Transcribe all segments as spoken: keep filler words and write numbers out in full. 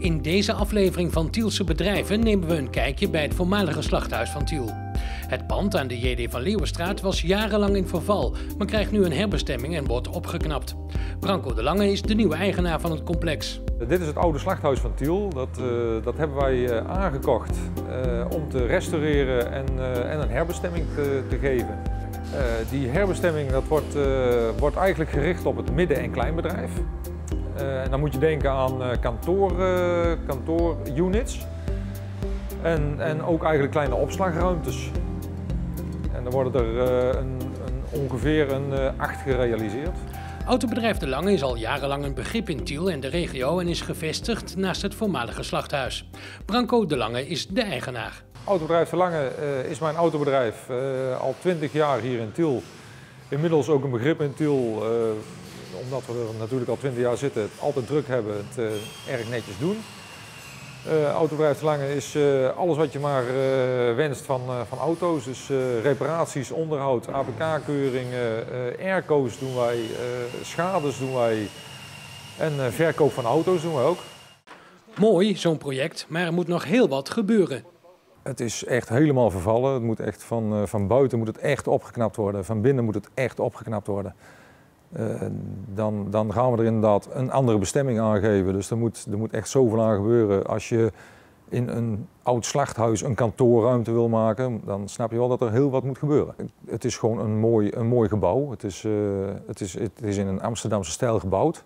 In deze aflevering van Tielse Bedrijven nemen we een kijkje bij het voormalige slachthuis van Tiel. Het pand aan de J D van Leeuwenstraat was jarenlang in verval, maar krijgt nu een herbestemming en wordt opgeknapt. Branko de Lange is de nieuwe eigenaar van het complex. Dit is het oude slachthuis van Tiel. Dat, uh, dat hebben wij uh, aangekocht uh, om te restaureren en, uh, en een herbestemming te, te geven. Uh, die herbestemming dat wordt, uh, wordt eigenlijk gericht op het midden- en kleinbedrijf. Uh, en dan moet je denken aan uh, kantoor, uh, kantoorunits en, en ook eigenlijk kleine opslagruimtes. En dan worden er uh, een, een, ongeveer een uh, acht gerealiseerd. Autobedrijf De Lange is al jarenlang een begrip in Tiel en de regio en is gevestigd naast het voormalige slachthuis. Branko de Lange is de eigenaar. Autobedrijf De Lange uh, is mijn autobedrijf, uh, al twintig jaar hier in Tiel. Inmiddels ook een begrip in Tiel, uh, omdat we er natuurlijk al twintig jaar zitten, het altijd druk hebben, het uh, erg netjes doen. Uh, Autobedrijf De Lange is uh, alles wat je maar uh, wenst van, uh, van auto's. Dus uh, reparaties, onderhoud, A P K-keuringen, uh, airco's doen wij, uh, schades doen wij en uh, verkoop van auto's doen wij ook. Mooi, zo'n project, maar er moet nog heel wat gebeuren. Het is echt helemaal vervallen. Het moet echt van, uh, van buiten moet het echt opgeknapt worden, van binnen moet het echt opgeknapt worden. Uh, dan, dan gaan we er inderdaad een andere bestemming aangeven. Dus er moet, er moet echt zoveel aan gebeuren. Als je in een oud slachthuis een kantoorruimte wil maken, dan snap je wel dat er heel wat moet gebeuren. Het is gewoon een mooi, een mooi gebouw. Het is, uh, het, is, het is in een Amsterdamse stijl gebouwd.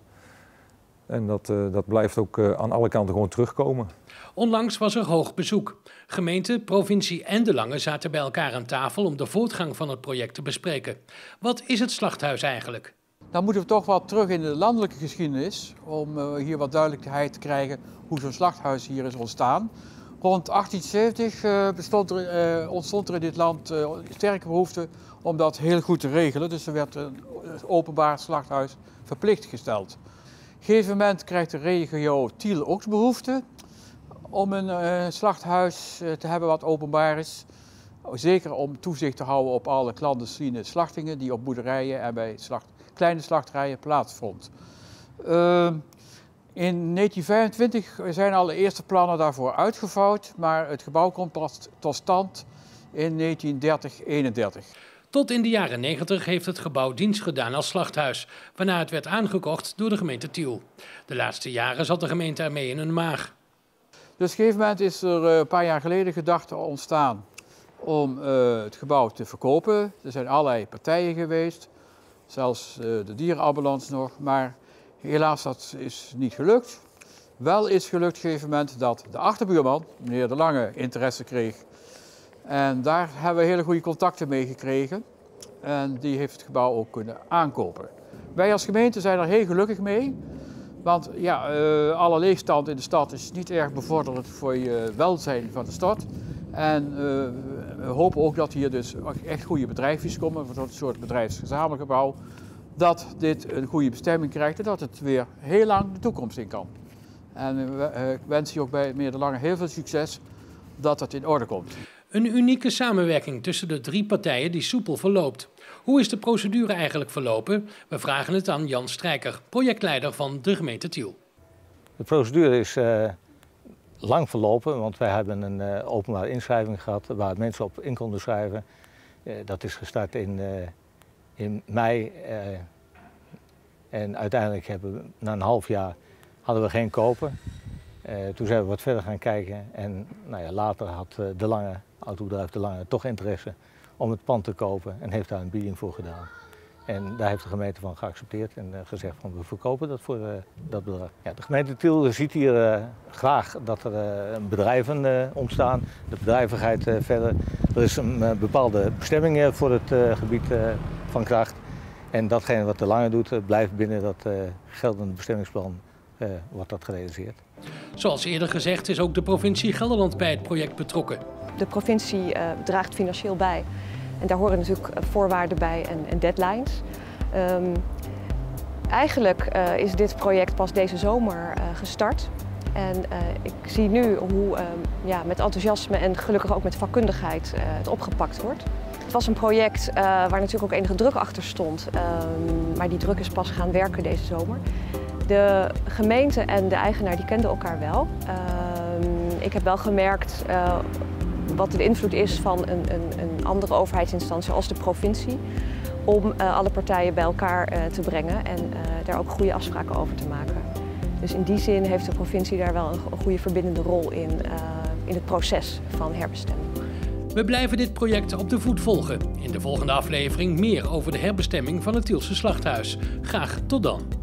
En dat, uh, dat blijft ook uh, aan alle kanten gewoon terugkomen. Onlangs was er hoog bezoek. Gemeente, provincie en De Lange zaten bij elkaar aan tafel om de voortgang van het project te bespreken. Wat is het slachthuis eigenlijk? Dan moeten we toch wat terug in de landelijke geschiedenis om uh, hier wat duidelijkheid te krijgen hoe zo'n slachthuis hier is ontstaan. Rond achttien zeventig uh, bestond er, uh, ontstond er in dit land uh, sterke behoefte om dat heel goed te regelen. Dus er werd een openbaar slachthuis verplicht gesteld. Op een gegeven moment krijgt de regio Tiel ook behoefte om een uh, slachthuis uh, te hebben wat openbaar is. Zeker om toezicht te houden op alle clandestine slachtingen die op boerderijen en bij slacht kleine slachterijen plaatsvond. Uh, in negentien vijfentwintig zijn alle eerste plannen daarvoor uitgevouwd, maar het gebouw komt pas tot stand in negentien dertig eenendertig. Tot in de jaren negentig heeft het gebouw dienst gedaan als slachthuis, waarna het werd aangekocht door de gemeente Tiel. De laatste jaren zat de gemeente ermee in een maag. Dus op een gegeven moment is er een paar jaar geleden gedachte ontstaan om uh, het gebouw te verkopen. Er zijn allerlei partijen geweest. Zelfs uh, de dierenambulance nog, maar helaas dat is niet gelukt. Wel is gelukt op een gegeven moment dat de achterbuurman, meneer De Lange, interesse kreeg. En daar hebben we hele goede contacten mee gekregen. En die heeft het gebouw ook kunnen aankopen. Wij als gemeente zijn er heel gelukkig mee. Want ja, uh, alle leegstand in de stad is niet erg bevorderend voor je welzijn van de stad. En uh, we hopen ook dat hier dus echt goede bedrijfjes komen, voor een soort bedrijfsgezamenlijk gebouw. Dat dit een goede bestemming krijgt en dat het weer heel lang de toekomst in kan. En uh, ik wens je ook bij meneer De Lange heel veel succes dat het in orde komt. Een unieke samenwerking tussen de drie partijen die soepel verloopt. Hoe is de procedure eigenlijk verlopen? We vragen het aan Jan Strijker, projectleider van de gemeente Tiel. De procedure is uh, lang verlopen, want wij hebben een uh, openbare inschrijving gehad waar mensen op in konden schrijven. Uh, dat is gestart in, uh, in mei uh, en uiteindelijk hebben we na een half jaar hadden we geen koper. Uh, toen zijn we wat verder gaan kijken en nou ja, later had uh, De Lange, autobedrijf De Lange, toch interesse om het pand te kopen en heeft daar een bieding voor gedaan. En daar heeft de gemeente van geaccepteerd en uh, gezegd van we verkopen dat voor uh, dat bedrag. Ja, de gemeente Tiel ziet hier uh, graag dat er uh, bedrijven uh, ontstaan, de bedrijvigheid uh, verder. Er is een uh, bepaalde bestemming uh, voor het uh, gebied uh, van kracht. En datgene wat De Lange doet uh, blijft binnen dat uh, geldende bestemmingsplan uh, wordt dat gerealiseerd. Zoals eerder gezegd is ook de provincie Gelderland bij het project betrokken. De provincie uh, draagt financieel bij en daar horen natuurlijk voorwaarden bij en, en deadlines. Um, eigenlijk uh, is dit project pas deze zomer uh, gestart. En uh, ik zie nu hoe uh, ja, met enthousiasme en gelukkig ook met vakkundigheid uh, het opgepakt wordt. Het was een project uh, waar natuurlijk ook enige druk achter stond, um, maar die druk is pas gaan werken deze zomer. De gemeente en de eigenaar die kenden elkaar wel. Uh, ik heb wel gemerkt uh, wat de invloed is van een, een, een andere overheidsinstantie als de provincie om uh, alle partijen bij elkaar uh, te brengen en uh, daar ook goede afspraken over te maken. Dus in die zin heeft de provincie daar wel een, een goede verbindende rol in, uh, in het proces van herbestemming. We blijven dit project op de voet volgen. In de volgende aflevering meer over de herbestemming van het Tielse Slachthuis. Graag tot dan.